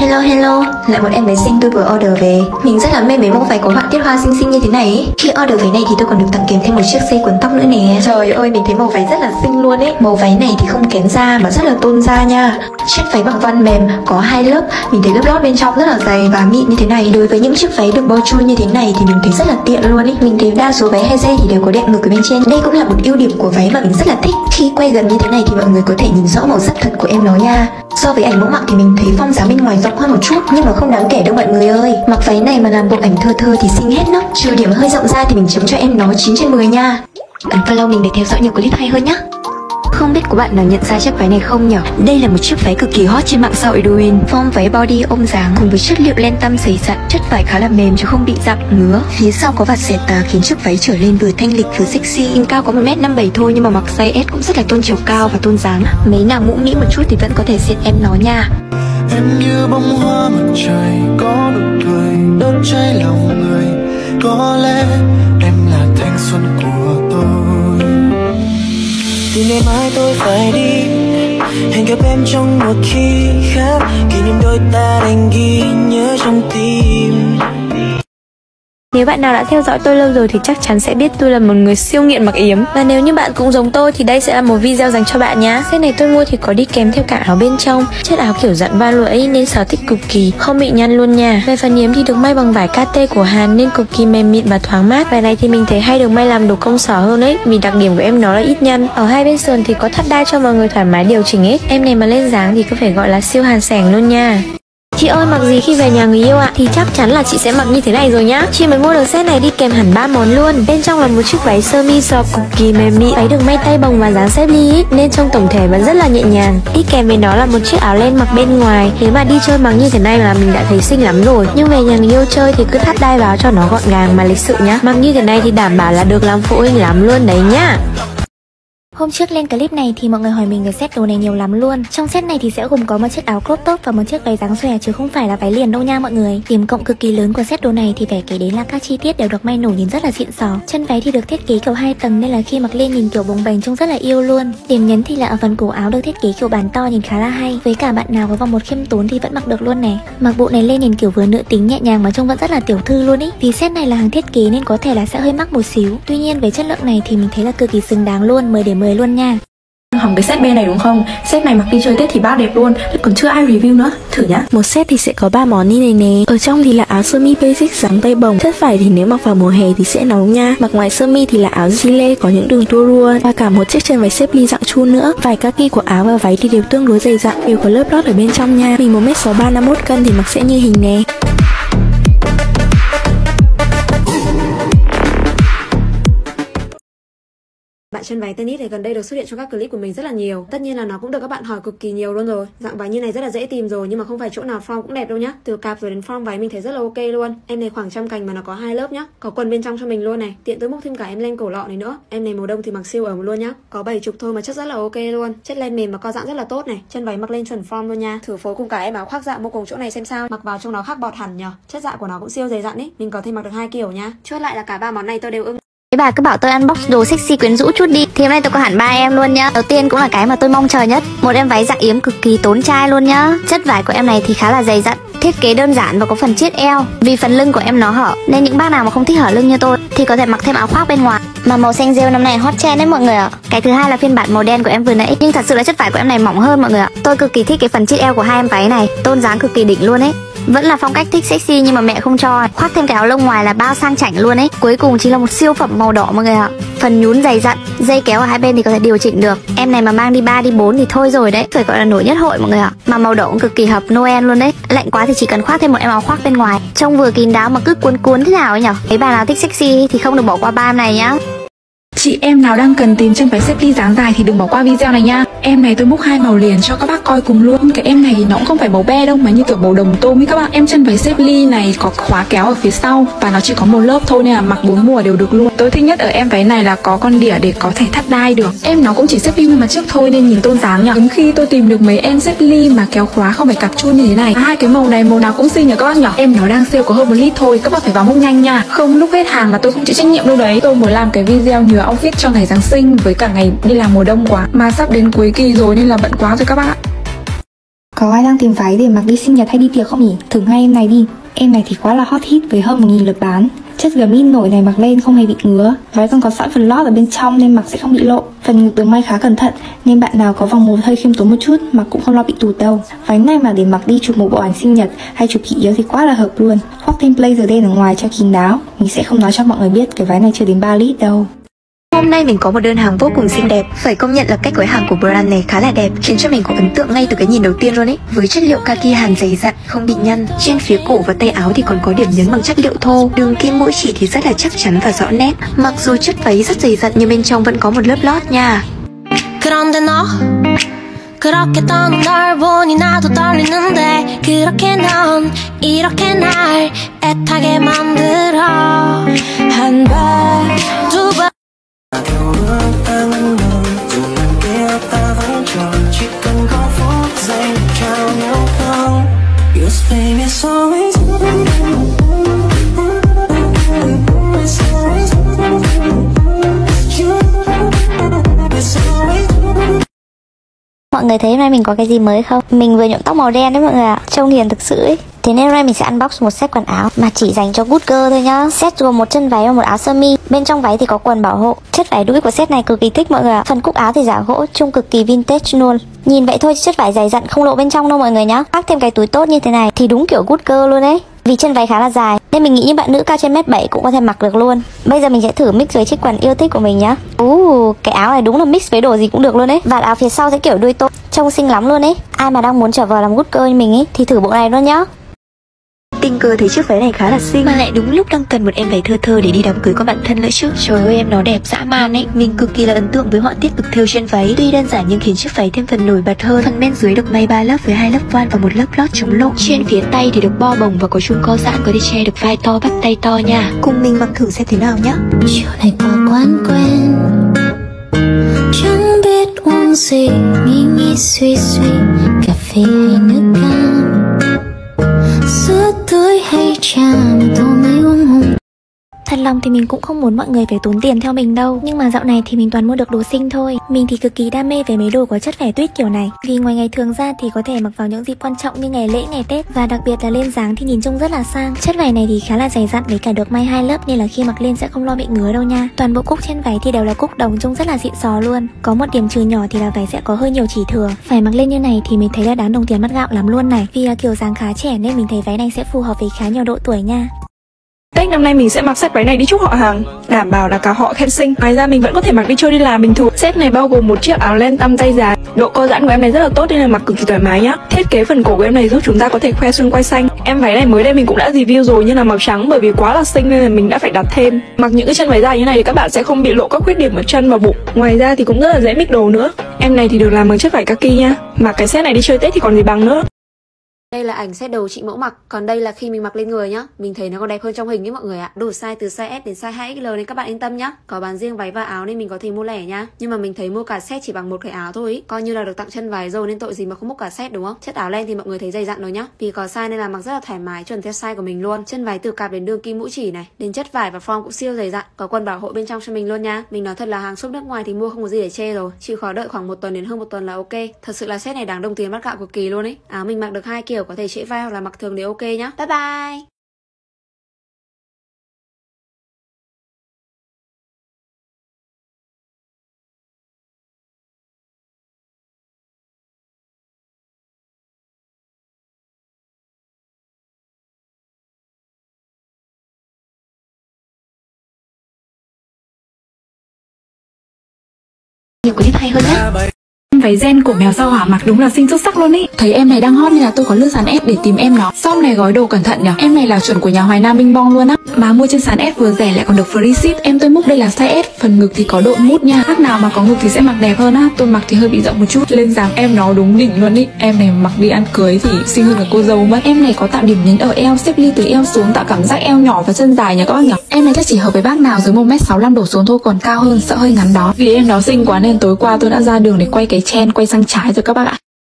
Hello, lại một em bé xinh tôi vừa order về. Mình rất là mê mấy mẫu váy có họa tiết hoa xinh xinh như thế này ấy. Khi order váy này thì tôi còn được tặng kèm thêm một chiếc dây quấn tóc nữa nè. Trời ơi, mình thấy màu váy rất là xinh luôn ấy. Màu váy này thì không kén da mà rất là tôn da nha. Chiếc váy bằng voan mềm, có 2 lớp. Mình thấy lớp lót bên trong rất là dày và mịn như thế này. Đối với những chiếc váy được bôi trôi như thế này thì mình thấy rất là tiện luôn ấy. Mình thấy đa số váy hay dây thì đều có đệm ngực ở bên trên. Đây cũng là một ưu điểm của váy mà mình rất là thích. Khi quay gần như thế này thì mọi người có thể nhìn rõ màu sắc thật của em nó nha. So với ảnh mẫu mạo thì mình thấy form dáng bên ngoài rộng hơn một chút, nhưng mà không đáng kể đâu mọi người ơi. Mặc váy này mà làm bộ ảnh thơ thơ thì xinh hết nấc. Trừ điểm hơi rộng ra thì mình chấm cho em nó 9/10 nha. Ấn follow mình để theo dõi nhiều clip hay hơn nhá. Không biết có bạn nào nhận ra chiếc váy này không nhỉ? Đây là một chiếc váy cực kỳ hot trên mạng xã hội Douyin. Form váy body ôm dáng cùng với chất liệu len tăm dày dặn, chất vải khá là mềm chứ không bị dặn ngứa. Phía sau có vạt xẻ tà khiến chiếc váy trở lên vừa thanh lịch vừa sexy. In cao có 1m57 thôi nhưng mà mặc size S cũng rất là tôn chiều cao và tôn dáng. Mấy nàng mũm mĩm một chút thì vẫn có thể diện em nó nha. Em như bông hoa mặt trời có nụ cười đốt cháy lòng người. Có lẽ em là thanh xuân của tôi. Từ ngày mai tôi phải đi, hẹn gặp em trong một khi khác. Kỷ niệm đôi ta đành ghi nhớ trong tim. Nếu bạn nào đã theo dõi tôi lâu rồi thì chắc chắn sẽ biết tôi là một người siêu nghiện mặc yếm. Và nếu như bạn cũng giống tôi thì đây sẽ là một video dành cho bạn nhá. Set này tôi mua thì có đi kèm theo cả áo bên trong. Chất áo kiểu dặn va lưỡi nên sở thích cực kỳ, không bị nhăn luôn nha. Về phần yếm thì được may bằng vải KT của Hàn nên cực kỳ mềm mịn và thoáng mát. Vải này thì mình thấy hay được may làm đồ công sở hơn ấy, vì đặc điểm của em nó là ít nhăn. Ở hai bên sườn thì có thắt đai cho mọi người thoải mái điều chỉnh ấy. Em này mà lên dáng thì có phải gọi là siêu hàn sẻng luôn nha. Chị ơi, mặc gì khi về nhà người yêu ạ? Thì chắc chắn là chị sẽ mặc như thế này rồi nhá. Chị mới mua được set này đi kèm hẳn 3 món luôn. Bên trong là một chiếc váy sơ mi giọt cực kỳ mềm mịn, váy được may tay bồng và dáng xếp ly ý, nên trông tổng thể vẫn rất là nhẹ nhàng. Đi kèm với đó là một chiếc áo len mặc bên ngoài. Nếu mà đi chơi mặc như thế này là mình đã thấy xinh lắm rồi. Nhưng về nhà người yêu chơi thì cứ thắt đai vào cho nó gọn gàng mà lịch sự nhá. Mặc như thế này thì đảm bảo là được làm phụ huynh lắm luôn đấy nhá. Hôm trước lên clip này thì mọi người hỏi mình về set đồ này nhiều lắm luôn. Trong set này thì sẽ gồm có một chiếc áo crop top và một chiếc váy dáng xòe chứ không phải là váy liền đâu nha mọi người. Điểm cộng cực kỳ lớn của set đồ này thì phải kể đến là các chi tiết đều được may nổ nhìn rất là xịn sò. Chân váy thì được thiết kế kiểu 2 tầng nên là khi mặc lên nhìn kiểu bồng bềnh trông rất là yêu luôn. Điểm nhấn thì là ở phần cổ áo được thiết kế kiểu bàn to nhìn khá là hay. Với cả bạn nào có vòng một khiêm tốn thì vẫn mặc được luôn nè. Mặc bộ này lên nhìn kiểu vừa nữ tính nhẹ nhàng mà trông vẫn rất là tiểu thư luôn ý. Vì set này là hàng thiết kế nên có thể là sẽ hơi mắc một xíu. Tuy nhiên với chất lượng này thì mình thấy là cực kỳ xứng đáng luôn, 10/10 luôn nha. Hỏng cái set B này đúng không? Set này mặc đi chơi Tết thì bao đẹp luôn, còn chưa ai review nữa, thử nhá. Một set thì sẽ có 3 món như này nè. Ở trong thì là áo sơ mi basic dáng tay bồng. Chất vải thì nếu mặc vào mùa hè thì sẽ nóng nha. Mặc ngoài sơ mi thì là áo gilet có những đường tua rua và cả một chiếc chân váy xếp ly dạng chu nữa. Vải kaki của áo và váy thì đều tương đối dày dặn, đều có lớp lót ở bên trong nha. Mình 1m63 51 cân thì mặc sẽ như hình nè. Bạn chân váy tennis này gần đây được xuất hiện trong các clip của mình rất là nhiều. Tất nhiên là nó cũng được các bạn hỏi cực kỳ nhiều luôn rồi. Dạng váy như này rất là dễ tìm rồi nhưng mà không phải chỗ nào form cũng đẹp đâu nhá. Từ cạp rồi đến form váy mình thấy rất là ok luôn. Em này khoảng trăm cành mà nó có 2 lớp nhá. Có quần bên trong cho mình luôn này. Tiện tôi múc thêm cả em len cổ lọ này nữa. Em này màu đông thì mặc siêu ẩm luôn nhá. Có 70 thôi mà chất rất là ok luôn. Chất len mềm mà co giãn rất là tốt này. Chân váy mặc lên chuẩn form luôn nha. Thử phối cùng cả em áo khoác dạ mua cùng chỗ này xem sao. Mặc vào trông nó khác bọt hẳn nhờ. Chất dạ của nó cũng siêu dày dặn ý. Mình có thể mặc được 2 kiểu nha. Chốt lại là cả 3 món này tôi đều ưng. Mấy bà cứ bảo tôi unbox đồ sexy quyến rũ chút đi thì hôm nay tôi có hẳn 3 em luôn nhá. Đầu tiên cũng là cái mà tôi mong chờ nhất, một em váy dạng yếm cực kỳ tốn trai luôn nhá. Chất vải của em này thì khá là dày dặn, thiết kế đơn giản và có phần chiết eo. Vì phần lưng của em nó hở nên những bác nào mà không thích hở lưng như tôi thì có thể mặc thêm áo khoác bên ngoài. Mà màu xanh rêu năm nay hot trend đấy mọi người ạ. Cái thứ hai là phiên bản màu đen của em vừa nãy, nhưng thật sự là chất vải của em này mỏng hơn mọi người ạ. Tôi cực kỳ thích cái phần chiết eo của hai em váy này, tôn dáng cực kỳ đỉnh luôn ấy. Vẫn là phong cách thích sexy nhưng mà mẹ không cho. Khoác thêm cái áo lông ngoài là bao sang chảnh luôn ấy. Cuối cùng chỉ là một siêu phẩm màu đỏ mọi người ạ. Phần nhún dày dặn, dây kéo ở hai bên thì có thể điều chỉnh được. Em này mà mang đi 3 đi 4 thì thôi rồi đấy, phải gọi là nổi nhất hội mọi người ạ. Mà màu đỏ cũng cực kỳ hợp Noel luôn đấy. Lạnh quá thì chỉ cần khoác thêm một em áo khoác bên ngoài, trông vừa kín đáo mà cứ cuốn cuốn thế nào ấy nhở. Mấy bà nào thích sexy thì không được bỏ qua 3 em này nhá. Chị em nào đang cần tìm chân váy xếp ly dáng dài thì đừng bỏ qua video này nha. Em này tôi múc 2 màu liền cho các bác coi cùng luôn. Cái em này thì nó cũng không phải màu be đâu mà như kiểu màu đồng tôm ấy các bạn. Em chân váy xếp ly này có khóa kéo ở phía sau và nó chỉ có một lớp thôi nên là mặc 4 mùa đều được luôn. Tôi thích nhất ở em váy này là có con đỉa để có thể thắt đai được. Em nó cũng chỉ xếp ly nhưng mà trước thôi nên nhìn tôn dáng nhỉ. Hiếm khi tôi tìm được mấy em xếp ly mà kéo khóa không phải cặp chun như thế này. Hai cái màu này màu nào cũng xinh nhỉ các bác nhỉ. Em nó đang sale có hơn 1 lít thôi, các bác phải vào múc nhanh nha. Không lúc hết hàng là tôi không chịu trách nhiệm đâu đấy. Tôi muốn làm cái video nhờ outfit cho ngày Giáng sinh với cả ngày đi làm mùa đông quá mà sắp đến cuối kỳ rồi nên là bận quá rồi các bạn ạ. Có ai đang tìm váy để mặc đi sinh nhật hay đi tiệc không nhỉ? Thử ngay em này đi. Em này thì quá là hot hit với hơn 1000 lượt bán. Chất gấm in nổi này mặc lên không hề bị ngứa. Váy còn có sẵn phần lót ở bên trong nên mặc sẽ không bị lộ. Phần ngực được may khá cẩn thận nên bạn nào có vòng một hơi khiêm tốn một chút mặc cũng không lo bị tụt đâu. Váy này mà để mặc đi chụp một bộ ảnh sinh nhật hay chụp kỷ yếu thì quá là hợp luôn. Khoác thêm blazer đen ở ngoài cho kín đáo. Mình sẽ không nói cho mọi người biết cái váy này chưa đến 3 lít đâu. Hôm nay mình có một đơn hàng vô cùng xinh đẹp. Phải công nhận là cách gói hàng của brand này khá là đẹp, khiến cho mình có ấn tượng ngay từ cái nhìn đầu tiên luôn ấy. Với chất liệu kaki hàn dày dặn, không bị nhăn. Trên phía cổ và tay áo thì còn có điểm nhấn bằng chất liệu thô. Đường kim mũi chỉ thì rất là chắc chắn và rõ nét. Mặc dù chất váy rất dày dặn nhưng bên trong vẫn có một lớp lót nha. 그런데 너 그렇게 떠는 널 보니 나도 떨리는데 그렇게 넌 이렇게 날 애타게 만들어 한 번 두 번 theo bước anh mong dù lần kia ta vẫn chờ chỉ cần có phút giây trao nhau không. Yes baby it's always Mọi người thấy hôm nay mình có cái gì mới không? Mình vừa nhuộm tóc màu đen đấy mọi người ạ. Trông hiền thực sự ấy. Thế nên hôm nay mình sẽ unbox một set quần áo mà chỉ dành cho good girl thôi nhá. Set gồm một chân váy và một áo sơ mi. Bên trong váy thì có quần bảo hộ. Chất vải đũi của set này cực kỳ thích mọi người ạ. Phần cúc áo thì giả gỗ, trông cực kỳ vintage luôn. Nhìn vậy thôi chất vải dày dặn không lộ bên trong đâu mọi người nhá. Khoác thêm cái túi tốt như thế này thì đúng kiểu good girl luôn đấy. Vì chân váy khá là dài nên mình nghĩ những bạn nữ cao trên 1m7 cũng có thể mặc được luôn. Bây giờ mình sẽ thử mix với chiếc quần yêu thích của mình nhá. Cái áo này đúng là mix với đồ gì cũng được luôn đấy. Và áo phía sau sẽ kiểu đuôi tôm, trông xinh lắm luôn ấy. Ai mà đang muốn trở vào làm good girl như mình ấy thì thử bộ này luôn nhá. Tình cờ thấy chiếc váy này khá là xinh mà lại đúng lúc đang cần một em váy thơ thơ để đi đám cưới con bạn thân nữa chứ. Trời ơi em nó đẹp dã man ấy. Mình cực kỳ là ấn tượng với họa tiết cực thêu trên váy. Tuy đơn giản nhưng khiến chiếc váy thêm phần nổi bật hơn. Phần bên dưới được may 3 lớp với 2 lớp voan và một lớp lót chống lộ. Trên phía tay thì được bo bồng và có chun co giãn có thể che được vai to bắp tay to nha. Cùng mình mặc thử xem thế nào nhá. chiều này qua quán quen chẳng biết uống gì nghĩ suy cà phê hay nước cam sữa tươi hay trà tôi mới uống hồng. Thật lòng thì mình cũng không muốn mọi người phải tốn tiền theo mình đâu. Nhưng mà dạo này thì mình toàn mua được đồ xinh thôi. Mình thì cực kỳ đam mê về mấy đồ có chất vải tuyết kiểu này. Vì ngoài ngày thường ra thì có thể mặc vào những dịp quan trọng như ngày lễ, ngày Tết. Và đặc biệt là lên dáng thì nhìn trông rất là sang. Chất vải này thì khá là dày dặn với cả được may 2 lớp nên là khi mặc lên sẽ không lo bị ngứa đâu nha. Toàn bộ cúc trên váy thì đều là cúc đồng trông rất là xịn xò luôn. Có một điểm trừ nhỏ thì là váy sẽ có hơi nhiều chỉ thừa. Phải mặc lên như này thì mình thấy là đáng đồng tiền mắt gạo lắm luôn này. Vì là kiểu dáng khá trẻ nên mình thấy váy này sẽ phù hợp với khá nhiều độ tuổi nha. Tết năm nay mình sẽ mặc set váy này đi chúc họ hàng, đảm bảo là cả họ khen xinh. Ngoài ra mình vẫn có thể mặc đi chơi đi làm bình thường. Set này bao gồm một chiếc áo len tăm tay dài. Độ co giãn của em này rất là tốt nên là mặc cực kỳ thoải mái nhá. Thiết kế phần cổ của em này giúp chúng ta có thể khoe xương quai xanh. Em váy này mới đây mình cũng đã review rồi nhưng là màu trắng bởi vì quá là xinh nên là mình đã phải đặt thêm. Mặc những cái chân váy dài như này thì các bạn sẽ không bị lộ các khuyết điểm ở chân và bụng. Ngoài ra thì cũng rất là dễ mix đồ nữa. Em này thì được làm bằng chất vải kaki nha. Mặc cái set này đi chơi Tết thì còn gì bằng nữa. Đây là ảnh set đầu chị mẫu mặc, còn đây là khi mình mặc lên người nhá. Mình thấy nó còn đẹp hơn trong hình ấy mọi người ạ. Đủ size từ size S đến size 2XL nên các bạn yên tâm nhá. Có bán riêng váy và áo nên mình có thể mua lẻ nhá. Nhưng mà mình thấy mua cả set chỉ bằng một cái áo thôi ý. Coi như là được tặng chân váy rồi nên tội gì mà không mua cả set đúng không? Chất áo len thì mọi người thấy dày dặn rồi nhá. Vì có size nên là mặc rất là thoải mái, chuẩn theo size của mình luôn. Chân váy từ cạp đến đường kim mũi chỉ này, đến chất vải và form cũng siêu dày dặn. Có quần bảo hộ bên trong cho mình luôn nha. Mình nói thật là hàng shop nước ngoài thì mua không có gì để chê rồi. Chịu khó đợi khoảng 1 tuần đến hơn 1 tuần là ok. Thật sự là set này đáng đồng tiền mắt gạo cực kỳ luôn ấy. Áo mình mặc được 2 kiểu, có thể trễ vai hoặc là mặc thường thì ok nhá. Bye bye. Nhiều clip hay hơn nhé. Váy ren của mèo sao hỏa mặc đúng là xinh xuất sắc luôn ý. Thấy em này đang hot nên là tôi có lướt sàn ép để tìm em nó. Shop này gói đồ cẩn thận nhở. Em này là chuẩn của nhà Hoài Nam Binh Bong luôn á. Mà mua trên sàn ép vừa rẻ lại còn được free ship. Em tôi múc đây là size S, phần ngực thì có độ mút nha. Khác nào mà có ngực thì sẽ mặc đẹp hơn á. Tôi mặc thì hơi bị rộng một chút. Lên dáng em nó đúng đỉnh luôn ý. Em này mặc đi ăn cưới thì xinh hơn cả cô dâu mất. Em này có tạo điểm nhấn ở eo, xếp ly từ eo xuống tạo cảm giác eo nhỏ và chân dài nha các bác nhở. Em này chắc chỉ hợp với bác nào dưới 1m65 đổ xuống thôi, còn cao hơn sợ hơi ngắn đó. Vì em nó xinh quá nên tối qua tôi đã ra đường để quay cái trend quay sang trái rồi các bác ạ.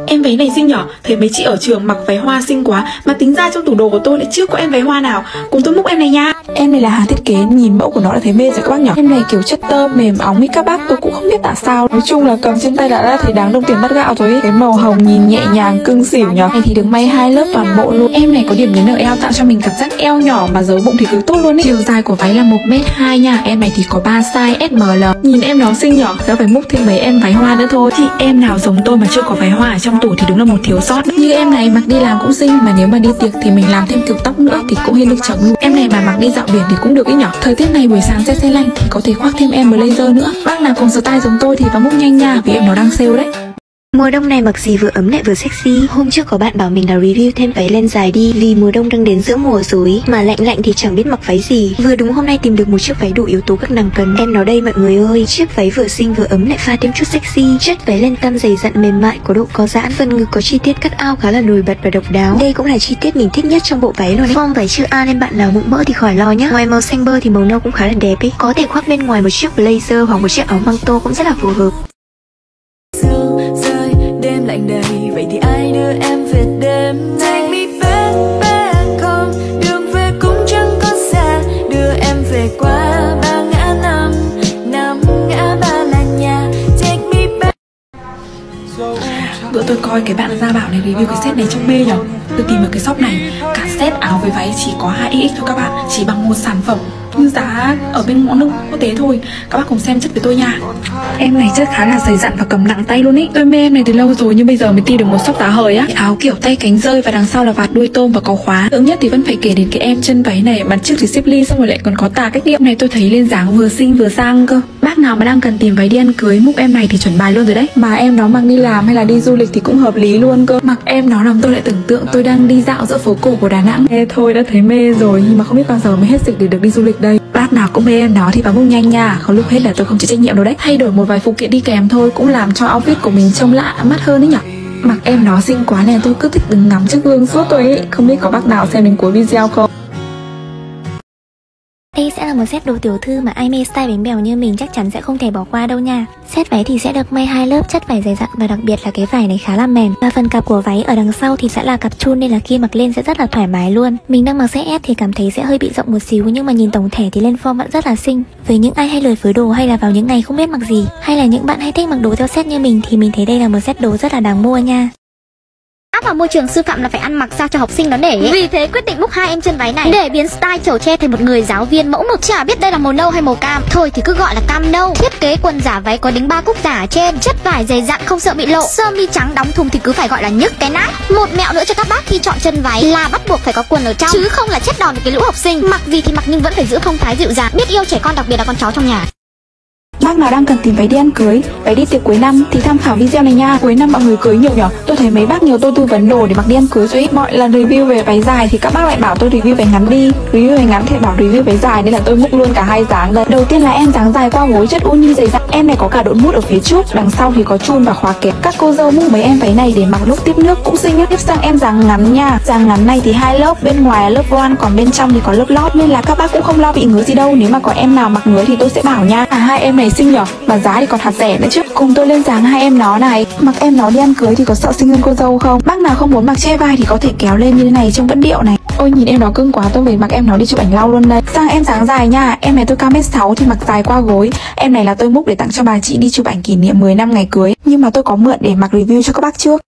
Em váy này xinh nhở, thấy mấy chị ở trường mặc váy hoa xinh quá, mà tính ra trong tủ đồ của tôi lại chưa có em váy hoa nào. Cùng tôi múc em này nha. Em này là hàng thiết kế, nhìn mẫu của nó đã thấy mê rồi các bác nhở. Em này kiểu chất tơ mềm óng ấy các bác, tôi cũng không biết tại sao. Nói chung là cầm trên tay đã thấy đáng đồng tiền bát gạo rồi ấy. Cái màu hồng nhìn nhẹ nhàng cưng xỉu nhở. Này thì được may 2 lớp toàn bộ luôn. Em này có điểm nhấn ở eo tạo cho mình cảm giác eo nhỏ mà giấu bụng thì cực tốt luôn ấy. Chiều dài của váy là 1m2 nha. Em này thì có 3 size SML. Nhìn em nó xinh nhở, sẽ phải múc thêm mấy em váy hoa nữa thôi. Thì em nào giống tôi mà chưa có váy hoa ở trong tủ thì đúng là một thiếu sót. Như em này mặc đi làm cũng xinh, mà nếu mà đi tiệc thì mình làm thêm kiểu tóc nữa thì cũng hơi lực trống luôn. Em này mà mặc đi dạo biển thì cũng được ý nhở. Thời tiết này buổi sáng se lạnh thì có thể khoác thêm em blazer nữa. Bác nào cùng style giống tôi thì vào múc nhanh nha, vì em nó đang sale đấy. Mùa đông này mặc gì vừa ấm lại vừa sexy. Hôm trước có bạn bảo mình là review thêm váy len dài đi, vì mùa đông đang đến giữa mùa rồi, mà lạnh lạnh thì chẳng biết mặc váy gì. Vừa đúng hôm nay tìm được một chiếc váy đủ yếu tố các nàng cần. Em nó đây mọi người ơi, chiếc váy vừa xinh vừa ấm lại pha thêm chút sexy. Chất váy len tăm dày dặn mềm mại, có độ co giãn, phần ngực có chi tiết cắt ao khá là nổi bật và độc đáo. Đây cũng là chi tiết mình thích nhất trong bộ váy luôn ấy. Form váy chữ A nên bạn nào bụng mỡ thì khỏi lo nhá. Ngoài màu xanh bơ thì màu nâu cũng khá là đẹp ấy. Có thể khoác bên ngoài một chiếc blazer hoặc một chiếc áo măng tô cũng rất là phù hợp. Đêm lạnh đầy, vậy thì ai đưa em về đêm nay? Take me back, back home. Đường về cũng chẳng có xa, đưa em về qua 3 ngã năm ngã ba là nhà. Take me back. Bữa tôi coi cái bạn Gia Bảo này review cái set này trông mê nhở. Tôi tìm ở cái shop này, cả set áo với váy chỉ có 2XX thôi các bạn, chỉ bằng một sản phẩm như giá ở bên ngõ nước quốc tế thôi. Các bác cùng xem chất với tôi nha. Em này chất khá là dày dặn và cầm nặng tay luôn ý. Tôi mê em này từ lâu rồi nhưng bây giờ mới tìm được một shop giá hời á. Áo kiểu tay cánh rơi và đằng sau là vạt đuôi tôm và có khóa. Ưng nhất thì vẫn phải kể đến cái em chân váy này, mặt trước thì xếp ly xong rồi lại còn có tà cách điệu này. Tôi thấy lên dáng vừa xinh vừa sang cơ. Bác nào mà đang cần tìm váy đi ăn cưới, múc em này thì chuẩn bài luôn rồi đấy. Mà em nó mặc đi làm hay là đi du lịch thì cũng hợp lý luôn cơ. Mặc em nó làm tôi lại tưởng tượng tôi đang đi dạo giữa phố cổ của Đà Nẵng. Ê, thôi đã thấy mê rồi nhưng mà không biết bao giờ mới hết dịch để được đi du lịch đây. Bác nào cũng mê em nó thì vào múc nhanh nha, không lúc hết là tôi không chịu trách nhiệm đâu đấy. Thay đổi một vài phụ kiện đi kèm thôi cũng làm cho outfit của mình trông lạ mắt hơn đấy nhở. Mặc em nó xinh quá nên tôi cứ thích đứng ngắm trước gương suốt tôi ấy. Không biết có bác nào xem đến cuối video không? Đây sẽ là một set đồ tiểu thư mà ai mê style bánh bèo như mình chắc chắn sẽ không thể bỏ qua đâu nha. Set váy thì sẽ được may 2 lớp chất vải dày dặn và đặc biệt là cái vải này khá là mềm. Và phần cặp của váy ở đằng sau thì sẽ là cặp chun nên là khi mặc lên sẽ rất là thoải mái luôn. Mình đang mặc size S thì cảm thấy sẽ hơi bị rộng một xíu nhưng mà nhìn tổng thể thì lên form vẫn rất là xinh. Với những ai hay lười phối đồ hay là vào những ngày không biết mặc gì, hay là những bạn hay thích mặc đồ theo set như mình thì mình thấy đây là một set đồ rất là đáng mua nha. Áp vào môi trường sư phạm là phải ăn mặc sao cho học sinh nó nể. Vì thế quyết định múc 2 em chân váy này để biến style chầu tre thành một người giáo viên mẫu mực. Chả biết đây là màu nâu hay màu cam, thôi thì cứ gọi là cam nâu. Thiết kế quần giả váy có đính 3 cúc giả ở trên, chất vải dày dặn không sợ bị lộ. Sơ mi trắng đóng thùng thì cứ phải gọi là nhức cái nát. Một mẹo nữa cho các bác khi chọn chân váy là bắt buộc phải có quần ở trong, chứ không là chết đòn được cái lũ học sinh. Mặc gì thì mặc nhưng vẫn phải giữ phong thái dịu dàng, biết yêu trẻ con, đặc biệt là con cháu trong nhà. Bác nào đang cần tìm váy đi ăn cưới, váy đi tiệc cuối năm thì tham khảo video này nha. Cuối năm mọi người cưới nhiều nhở. Tôi thấy mấy bác nhiều tôi tư vấn đồ để mặc đi ăn cưới rồi. Mọi lần review về váy dài thì các bác lại bảo tôi review váy ngắn đi, review váy ngắn thì bảo review váy dài, nên là tôi múc luôn cả hai dáng đây. Đầu tiên là em dáng dài qua gối chất uni dày dặn. Em này có cả đội mút ở phía trước, đằng sau thì có chun và khóa kẹp. Các cô dâu múc mấy em váy này để mặc lúc tiếp nước cũng xinh nhá. Tiếp sang em dáng ngắn nha. Dáng ngắn này thì 2 lớp, bên ngoài là lớp voan còn bên trong thì có lớp lót, nên là các bác cũng không lo bị ngứa gì đâu. Nếu mà có em nào mặc ngứa thì tôi sẽ bảo nha. Hai em này xinh nhở, mà giá thì còn hạt rẻ nữa chứ. Cùng tôi lên dáng hai em nó này. Mặc em nó đi ăn cưới thì có sợ xinh hơn cô dâu không? Bác nào không muốn mặc che vai thì có thể kéo lên như thế này trông vẫn điệu này. Ôi nhìn em nó cưng quá, tôi về mặc em nó đi chụp ảnh lau luôn đây. Sang em dáng dài nha. Em này tôi cao 1m6 thì mặc dài qua gối. Em này là tôi múc để tặng cho bà chị đi chụp ảnh kỷ niệm 10 năm ngày cưới, nhưng mà tôi có mượn để mặc review cho các bác trước.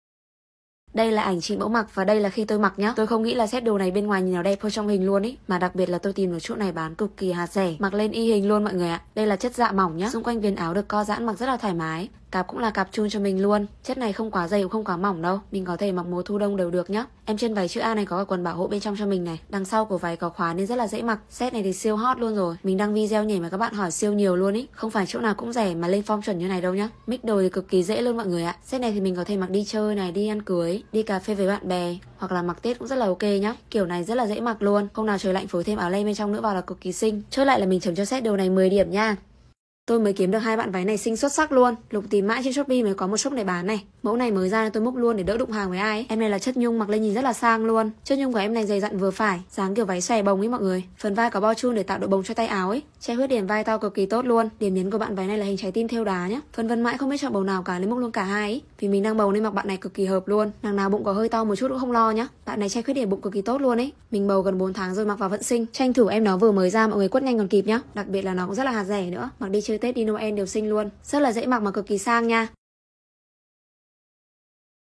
Đây là ảnh chị mẫu mặc và đây là khi tôi mặc nhá. Tôi không nghĩ là set đồ này bên ngoài nhìn nó đẹp hơn trong hình luôn ý. Mà đặc biệt là tôi tìm được chỗ này bán cực kỳ hạt rẻ, mặc lên y hình luôn mọi người ạ. Đây là chất dạ mỏng nhá. Xung quanh viền áo được co giãn mặc rất là thoải mái. Cạp cũng là cạp chun cho mình luôn. Chất này không quá dày cũng không quá mỏng đâu. Mình có thể mặc mùa thu đông đều được nhá. Em chân váy chữ A này có cả quần bảo hộ bên trong cho mình này. Đằng sau của váy có khóa nên rất là dễ mặc. Set này thì siêu hot luôn rồi. Mình đăng video nhảy mà các bạn hỏi siêu nhiều luôn ý. Không phải chỗ nào cũng rẻ mà lên form chuẩn như này đâu nhá. Mix đồ thì cực kỳ dễ luôn mọi người ạ. Set này thì mình có thể mặc đi chơi này, đi ăn cưới, đi cà phê với bạn bè, hoặc là mặc Tết cũng rất là ok nhá. Kiểu này rất là dễ mặc luôn. Hôm nào trời lạnh phối thêm áo len bên trong nữa vào là cực kỳ xinh. Chốt lại là mình chấm cho set đồ này 10 điểm nha. Tôi mới kiếm được 2 bạn váy này xinh xuất sắc luôn. Lục tìm mãi trên Shopee mới có một shop này bán này. Mẫu này mới ra nên tôi múc luôn để đỡ đụng hàng với ai ấy. Em này là chất nhung, mặc lên nhìn rất là sang luôn. Chất nhung của em này dày dặn vừa phải, dáng kiểu váy xòe bồng ấy mọi người. Phần vai có bao chun để tạo độ bồng cho tay áo ấy. Che khuyết điểm vai to cực kỳ tốt luôn. Điểm nhấn của bạn váy này là hình trái tim thêu đá nhá. Phân vân mãi không biết chọn bầu nào cả nên múc luôn cả hai ấy. Vì mình đang bầu nên mặc bạn này cực kỳ hợp luôn. Nàng nào bụng có hơi to một chút cũng không lo nhá. Bạn này che khuyết điểm bụng cực kỳ tốt luôn ấy. Mình bầu gần 4 tháng rồi mặc vào vẫn xinh. Tranh thủ em nó vừa mới ra mọi người quất nhanh còn kịp nhá. Đặc biệt là nó cũng rất là hạt rẻ nữa. Mặc đi chơi Tết đi Noel đều xinh luôn. Rất là dễ mặc mà cực kỳ sang nha.